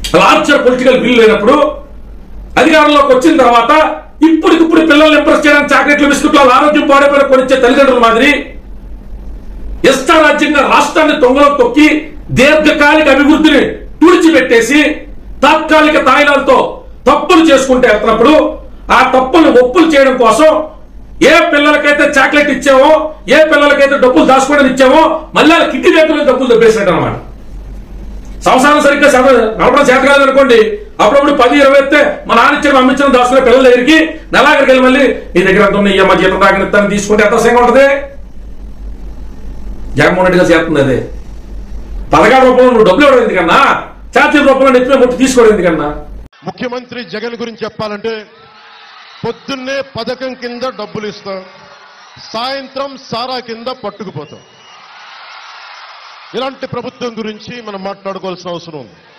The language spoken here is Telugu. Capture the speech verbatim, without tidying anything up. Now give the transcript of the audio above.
లార్జర్ పొలిటికల్ బిల్ లేనప్పుడు అధికారంలోకి వచ్చిన తర్వాత ఇప్పటికిప్పుడు పిల్లల్ని ఇంప్రెస్ చేయడానికి చాక్లెట్లు బిస్కెట్లు ఆరోగ్యం పాడైపోయిన కొనిచ్చే తల్లిదండ్రుల మాదిరి ఇష్టారాజ్యంగా రాష్ట్రాన్ని తొంగలో తొక్కి దీర్ఘకాలిక అభివృద్ధిని తుడిచిపెట్టేసి తాత్కాలిక తాయిలాలతో తప్పులు చేసుకుంటే వెళ్తున్నప్పుడు ఆ తప్పులు ఒప్పులు చేయడం కోసం ఏ పిల్లలకైతే చాక్లెట్ ఇచ్చామో ఏ పిల్లలకైతే డబ్బులు దాచుకోవడానికి ఇచ్చామో మళ్ళీ కిడ్నీ రేట్లు డబ్బులు దొబ్బేసినట్టు అనమాట. సంసారం సరిగ్గా నడపడం చేత కాదనుకోండి, అప్పుడప్పుడు పది ఇరవై ఎత్తే మా నాన్నిచ్చిన అమ్మించడం దాచుకునే పిల్లల దగ్గరికి నెలాఖరికి వెళ్ళి మళ్ళీ నీ దగ్గర అంత ఉన్నాయి మా జీతం దాకా తీసుకుంటే ఎంత సంగా ఉంటుంది. జగన్మోహన్ రెడ్డి గారు చేస్తుంది అదే. పథకాల రూపంలో నువ్వు డబ్బులు ఇవ్వడం ఎందుకన్నా, ఛార్జీల రూపంలో నెత్తిన ముట్టి తీసుకోవడం ఎందుకన్నా. ముఖ్యమంత్రి జగన్ గురించి చెప్పాలంటే పొద్దున్నే పథకం కింద డబ్బులు ఇస్తాం, సాయంత్రం సారా కింద పట్టుకుపోతాం. ఇలాంటి ప్రభుత్వం గురించి మనం మాట్లాడుకోవాల్సిన అవసరం ఉంది.